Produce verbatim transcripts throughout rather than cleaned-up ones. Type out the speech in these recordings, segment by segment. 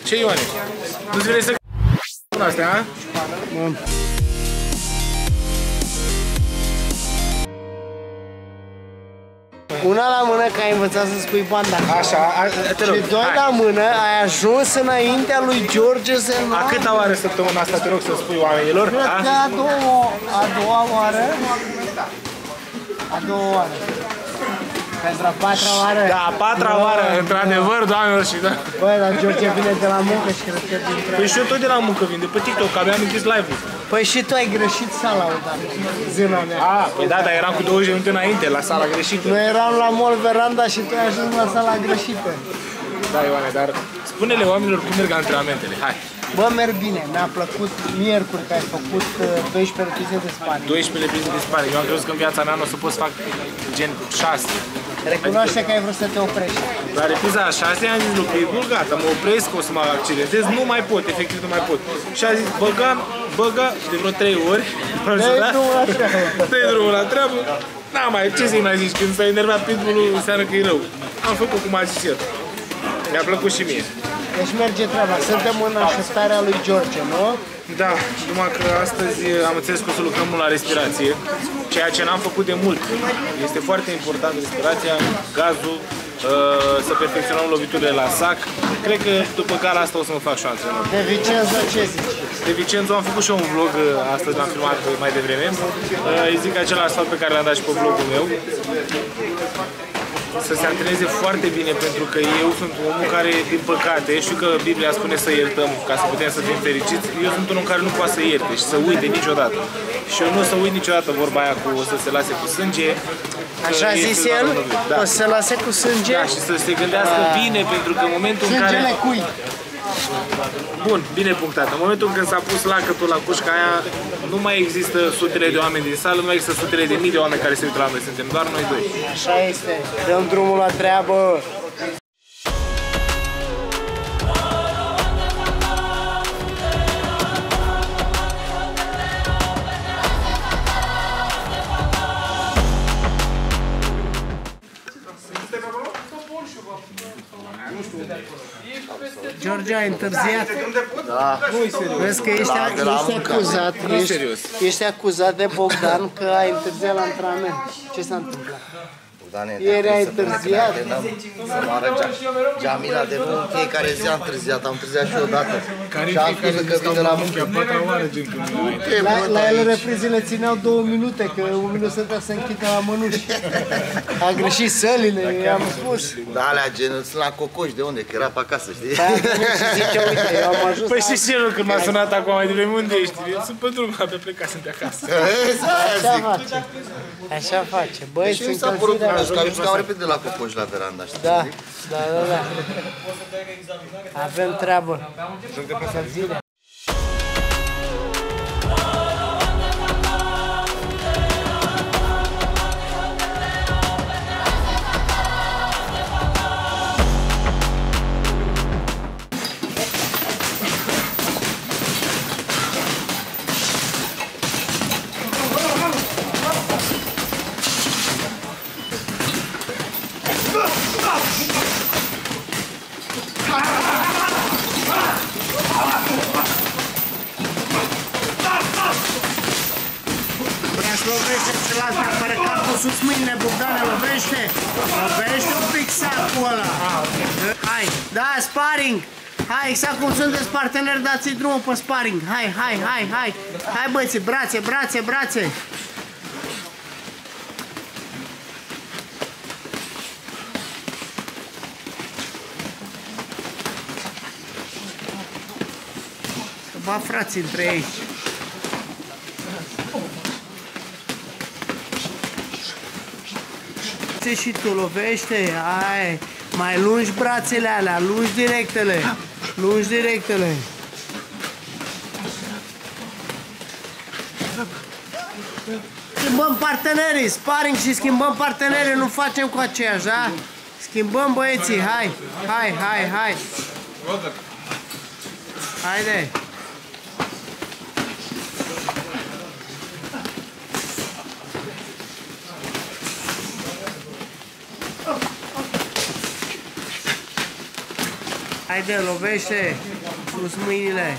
Ce, Ioane? Nu-ți vine să c***ul astea, a? Una la mână că ai învățat să spui banda. Așa, a, te rog. Și doi hai. la mână ai ajuns înaintea lui George Zenoan. A câta oară săptămâna asta te rog să spui oamenilor? Cred că a doua, a doua oară. A doua oară. Pentru a patra oară. Da, a patra oară, într-adevăr, doamnelor și da. Băi, dar George vine de la muncă și cred că dintre... Păi și eu tot de la muncă vin, de pe TikTok, că abia am închis live-ul. Păi și tu ai greșit sala odată, zâna mea. A, păi da, dar eram cu douăzeci de minute înainte, la sala greșită. Noi eram la Mall Veranda și tu ai ajuns la sala greșită. Da, Ioane, dar spune-le oamenilor cum merg antrenamentele, hai. Bă, merg bine, mi-a plăcut miercuri că ai făcut doisprezece reprize de spate. doisprezece reprize de spate, eu am crezut că în viața mea nu o să pot să fac gen șase. Recunoaște că ai vrut să te oprești. La repriza a șase am zis lui Pitbull, gata, mă opresc, o să mă accidentez, nu mai pot, efectiv nu mai pot. Și a zis, băga, băga, și de vreo trei ori, Dă-i drumul la treabă. Dă-i drumul la treabă, n-am mai, ce să-i mai zici, când s-a enervat Pitbull-ul, înseamnă că e rău. Am făcut cum a zis el. Mi-a plăcut și mie. Deci merge treaba, suntem în așteptarea lui George, nu? Da, numai că astăzi am înțeles că o să lucrăm mult la respirație, ceea ce n-am făcut de mult. Este foarte important respirația, gazul, să perfecționăm loviturile la sac. Cred că după gala asta o să mă fac și o antrenor. De Vicenzo ce zici? De Vicenzo am făcut și eu un vlog, astăzi l-am filmat mai devreme. Îi zic același sfat pe care l-am dat și pe vlogul meu. Să se antreneze foarte bine, pentru că eu sunt omul care, din păcate, știu că Biblia spune să iertăm ca să putem să fim fericiți. Eu sunt unul care nu poate să ierte și să uite niciodată. Și eu nu o să uit niciodată vorba aia cu o să se lase cu sânge. Așa a zis el? Da. O să se lase cu sânge? Da, și să se gândească a... bine, pentru că în momentul în care... Sângele cui? Bun, bine punctat. În momentul când s-a pus lacătul la cușca aia, nu mai există sutele de oameni din sală, nu mai există sutele de mii de oameni care se uită la noi, suntem doar noi doi. Așa este. Dăm drumul la treabă. George, ai întârziat. Da. Vezi că ești, ești acuzat, ești, ești acuzat de Bogdan că ai întârziat la antrenament. Ce s-a întâmplat? Ieri ai întârziat. Să moară Jamila de nu în fiecare zi am întârziat, am întârziat și odată. Și am spus că vin de la muncă. La, la el reprizele țineau două minute, că un minut stătea să închidă la mănuși. A greșit sălile, i-am spus. Da, alea gen, sunt la Cocoș, de unde? Că era pe acasă, știi? Da, și zice, uite, eu am ajuns. Păi și ce nu, când m-a sunat acum mai devreme, unde ești? Eu sunt pe drum, abia plecat, sunt de acasă. Așa face. Așa face. Băi, sunt încălzirea. Că am jucat repede la Cocoș la veranda, știi? Da, da, da, da. Avem treabă. Încălzirea. Lovește-ți lasă, apără capul sus mâinile, Bogdane, lovește! Lovește un pic sacul ăla! Hai, da, sparring! Hai, exact cum sunteți parteneri, dați-i drumul pe sparring! Hai, hai, hai, hai! Hai băieți, brațe, brațe, brațe! Ba frații între ei! Și tu lovește, hai, mai lungi brațele alea, lungi directele, lungi directele. Schimbăm partenerii, sparring și schimbăm partenerii, nu facem cu aceiași, da? Schimbăm băieții, hai, hai, hai, hai. Haide. Haide, lovește! Sus mâinile.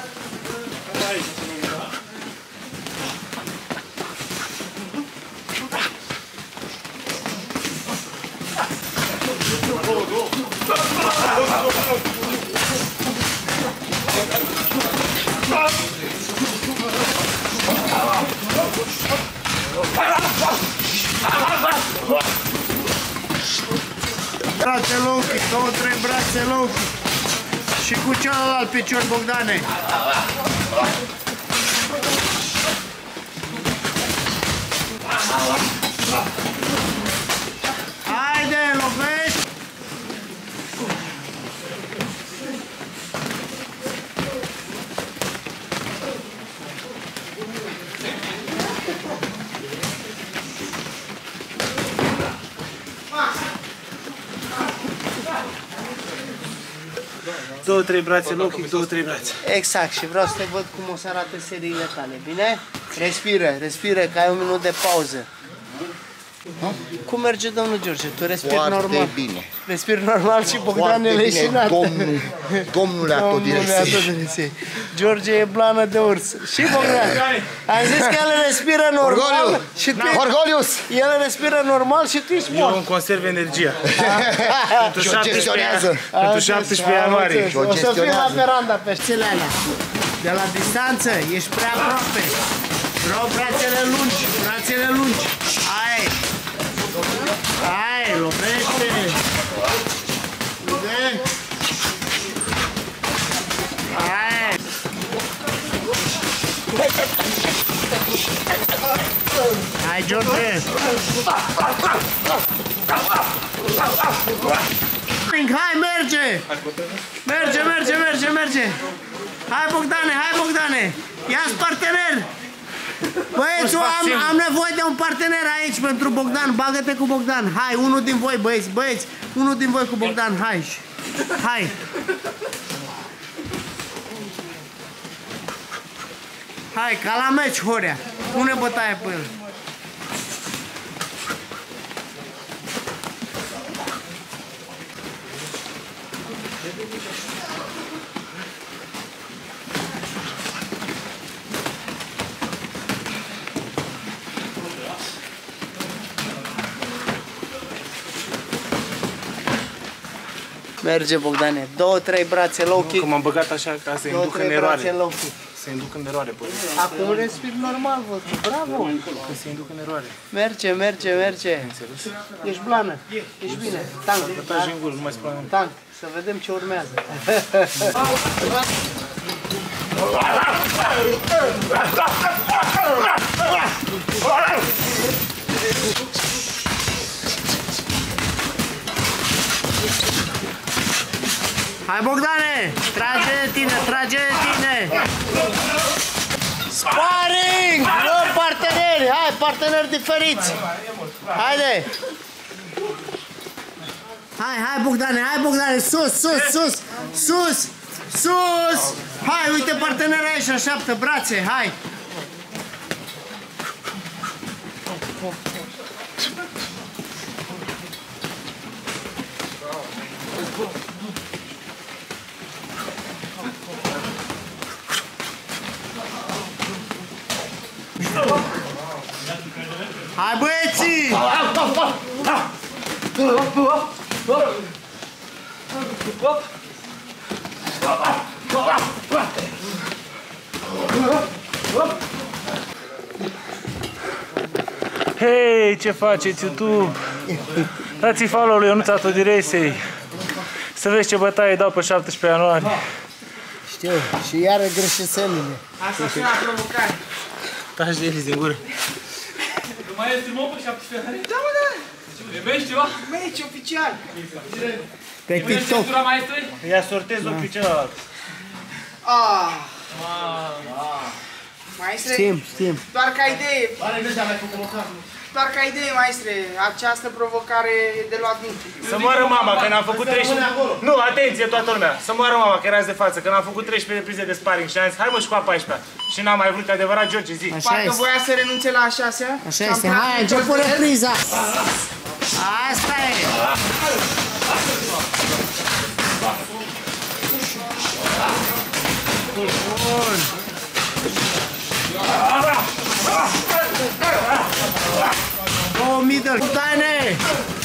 Brațe lungi, două, trei brațe lungi. Și cu celălalt picior, Bogdane. Haide, lovești! Două, trei brațe, low kick, două, trei brațe. Exact, și vreau să te văd cum o să arate seriile tale, bine? Respiră, respiră, că ai un minut de pauză. Cum merge, domnul George? Tu respiri Foarte normal? bine. Respiri normal și Bogdan e leșinat. Domnul, domnule Atodiresei. George e blană de urs. Și Bogdan, am zis că el respiră normal și tu... Orgolius! El respiră normal și tu ești mort. Eu îmi conserv energia. Și o gestionează. Pentru șaptesprezece ianuarie. O să fii la veranda pe știle alea. De la distanță, ești prea aproape. Vreau brațele lungi, brațele lungi. Hai! Hai, lovește! Uite! Hai! Hai, George! Hai, merge! Merge, merge, merge, merge! Hai, Bogdane, hai, Bogdane! Ia-ți partener! Băieți, am, am nevoie de un partener aici pentru Bogdan. Bagă-te cu Bogdan. Hai, unul din voi, băieți, băieți. Unul din voi cu Bogdan, hai. Hai. Hai, ca la meci, Horea. Pune bătaie pe el. Merge, Bogdane. Două, trei brațe low kick. Că m-am băgat așa ca să induc în eroare. Să induc în eroare. Acum respiri normal, văd. Bravo. Că să induc în eroare. Merge, merge, merge. Ești blană. Ești bine. Tank. Bătaji în gură, nu mai spune. Tank. Să vedem ce urmează. Hai, Bogdane! Trage de tine, trage de tine! Sparring! Luăm parteneri! Hai, parteneri diferiți! Haide! Hai, hai, Bogdane, hai, Bogdane! Sus, sus, sus! Sus! Sus! Hai, uite partenerii aici, așteaptă, brațe, hai! Hai, băieții! Hei, ce faceți YouTube? Dați-i follow lui Ionuț Atodiresei. Să vezi ce bătaie dau pe șaptesprezece ianuarie. Știu, și iară greșeselile. Asta și la provocare. Taci de Elis din gură. Mai e stream pe șaptesprezece ianuarie? Da, mă, da. Iubești ceva? Meci oficial. Pe TikTok. Ia sortez ochii celălalt. Ah. Maestre, Știm, știm. doar ca idee. Doar ca idee, maestre, această provocare e de luat minte. Să moară mama, că n-am făcut treisprezece... Nu, atenție toată lumea. Să moară mama, că erați de față, că n-am făcut treisprezece reprize de sparring și am zis, hai mă și cu a paisprezecea. Și n-am mai vrut, adevărat, George, zi. Parcă voia să renunțe la a șasea. Așa este, hai, a început repriza. Asta e. Bun. Două middle. Bogdane!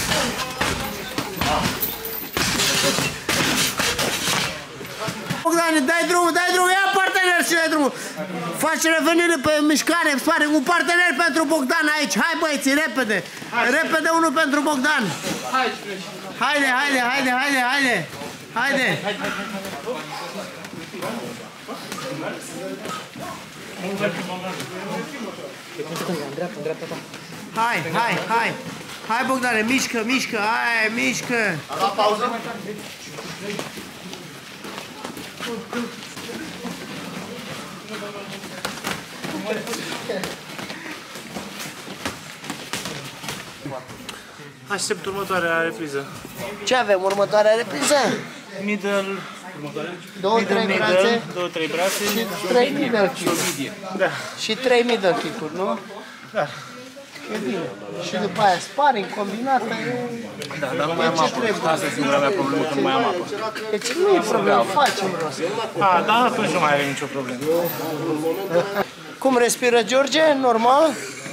Bogdane, dai drumul, dai drumul, ia partener și dai drumul. Faci revenire pe mișcare, spare, un partener pentru Bogdan aici. Hai băieții, repede. Repede unul pentru Bogdan. Haide, haide, haide, haide, haide. Haide. Hai, hai, hai. Hai Bogdane, mișcă, mișcă, hai, mișcă. Am luat pauză? Aștept următoarea repriză. Ce avem? Următoarea repriză? Middle, Două, middle, trei brațe middle, două, trei brațe și trei middle kick-uri. Da. Și trei middle kick-uri, nu? Da. E bine. Și după aia sparring, combinată. Da, dar nu mai am apă. Asta e singura mea problemă, că nu mai am apă. Deci nu e problemă, facem rost. A, da, atunci nu mai avem nicio problemă. Cum respiră George? Normal?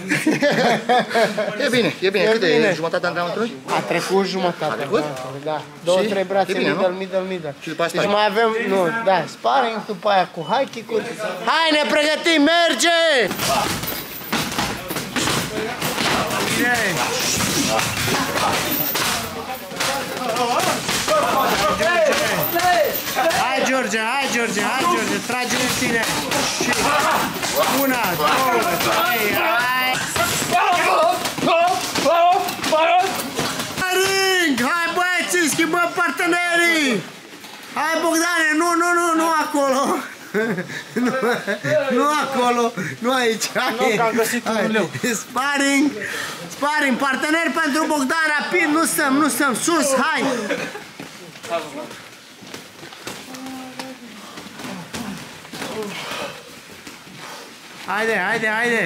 E bine, e bine. E Cât de bine. jumătatea antrenamentului? A trecut jumătate. A trecut? Da. Două, Și? trei brațe, E bine, middle, nu? middle, middle. Și după aia Deci sparring. mai avem, nu, da, sparring, după aia cu high kick-uri. Hai, ne pregătim, merge! Bine! Hai, George, hai, George, hai, George, trage în tine. Și una, două, trei, hai! Ring! Hai, băieții, schimbăm partenerii! Hai, Bogdane, nu, nu, nu, nu acolo! Nu, nu acolo, nu aici. Nu, că am găsit un leu. Sparring, sparring, partener pentru Bogdan, rapid, nu stăm, nu stăm, sus, hai! Haide, haide, haide!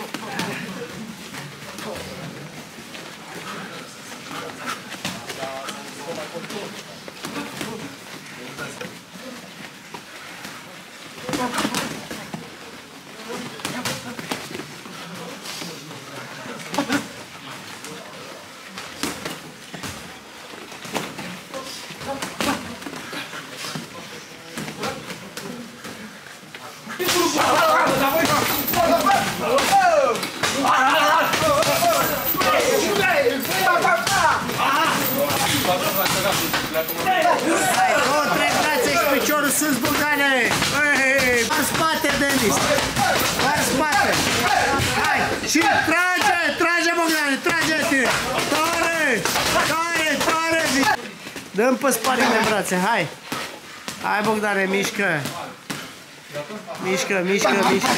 Hai, două, trei brațe și piciorul sus, Bogdane! Hei, în spate, Denis! În spate! Hai! Și trage! Trage, Bogdane! Trage tine! Tare! Tare! Tare! Dăm pe sparring de brațe, hai! Hai, Bogdane, mișcă! Mișcă, mișcă, mișcă!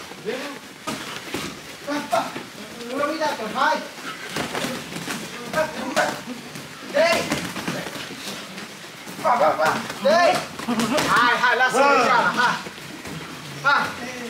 Hai! Dai! Hai, hai, lasă-mă geala, hai! Hai!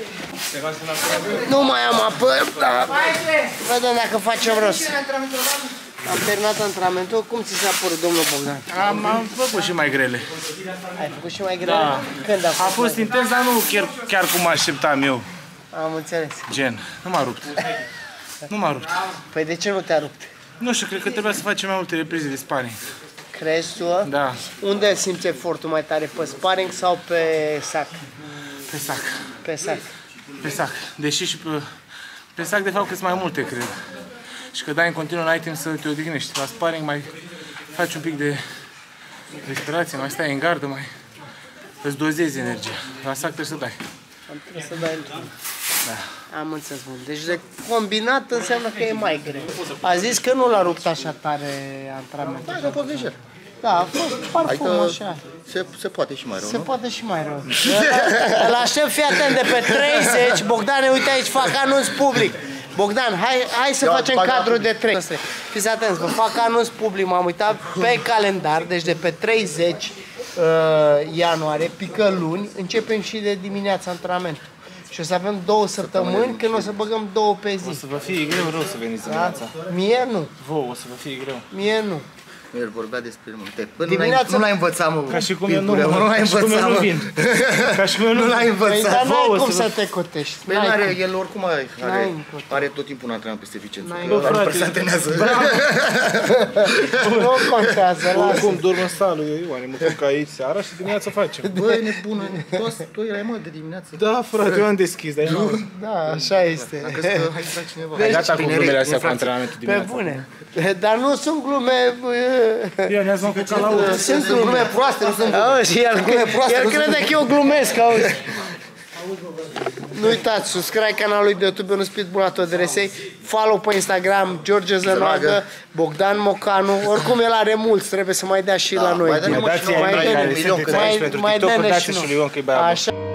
Nu mai am apă, dar vedem dacă facem rost. Am terminat antrenamentul, cum ți s-a părut, domnul Bogdan? Am, am făcut și mai grele. Ai făcut și mai greu? Da. Când a A fost? fost intens, dar nu chiar, chiar cum așteptam eu. Am înțeles. Gen, nu m-a rupt. Nu m-a rupt. Păi de ce nu te-a rupt? Nu știu, cred că trebuia să facem mai multe reprize de sparring. Crezi tu? Da, Unde simți efortul mai tare? Pe sparring sau pe sac? pe sac. Pe sac. Pe sac. Deși și pe, pe sac, de fapt, cât mai multe, cred. Și că dai în continuu, n-ai timp să te odihnești. La sparring mai faci un pic de respirație, mai stai în gardă, mai îți dozezi energia. La sac trebuie să dai. Trebuie să dai într-un. Da. Am înțeles, bun. Deci de combinat înseamnă că e mai greu. A zis că nu l-a rupt așa tare antrenamentul. Da, a fost lejer. Da, a fost parfum Adică așa. se, se poate și mai rău, Se nu? poate și mai rău. Îl aștept, fii atent, de pe treizeci. Bogdane, uite aici, fac anunț public. Bogdan, hai, hai să Eu facem bag cadru acum. de trei. Fiți atenți, vă fac anunț public, m-am uitat pe calendar, deci de pe treizeci uh, ianuarie, pică luni, începem și de dimineața antrenament. Și o să avem două săptămâni când o să băgăm două pe zi. O să vă fie greu rău să veniți Da? dimineața. Mie nu, Vouă o să vă fie greu. mie nu. El vorbea despre multe. Păi nu Dimineața- l-ai- nu l-ai învățat, mă. Ca și cum eu nu, Pipule, mă, nu l-ai ca și cum eu învățat, nu mă. vin. Ca și cum eu nu Nu l-ai vin. Păi, învățat. dar n-ai vouă cum să- să te cotești. Păi N-ai n-are, cum. el oricum are, are, N-ai cum. are tot timpul un antrenament peste Vicența. N-ai Că cum. ăla nu frate. prea se antrenează. Nu contează, lasă. Oricum dorm în sală, eu, Ioane, mă culc aici seara și dimineața facem. Băi, nebună, tu, tu erai, mă, de dimineață. Da, frate, eu am deschis, dar eu nu. Da, așa este. Am crezut că hai să dai cineva. Ai gata cu Tineri, glumele astea cu infracție. antrenamentul Pe dimineața. bune. Dar nu sunt glume... Ia, ne-ați luat cu calaul. Sunt glume proaste, nu sunt glume. Auzi, el, Glume proaste, el nu crede sunt- că eu glumesc, auzi. Nu uitați, subscribe canalului de YouTube Ionuț Pitbull la tot dresei, follow pe Instagram George Zănoagă, Bogdan Mocanu, oricum el are mulți, trebuie să mai dea și la noi. mai dă-ne, mă, Dați-i și nouă, ai mai mei dă-ne care un milion sunteți cât aici ai. pentru mai TikTok, dă-ne dați și și nouă. lui Ion că e băiat bun. Așa.